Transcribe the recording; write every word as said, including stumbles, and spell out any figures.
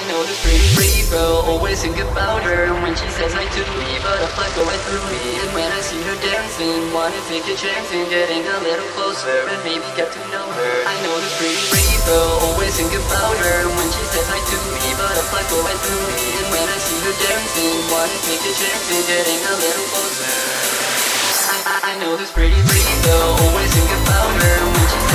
know this pretty pretty girl, always think about her when she says hi to me, butterflies go right through me. And when I see her dancing, wanna take a chance in getting a little closer and maybe get to know her. I know this pretty pretty girl, always think about her when she says hi to me, butterflies go right through me. And when I see her dancing, wanna take a chance in getting a little closer. I, I, I know this pretty pretty girl, always think about her when she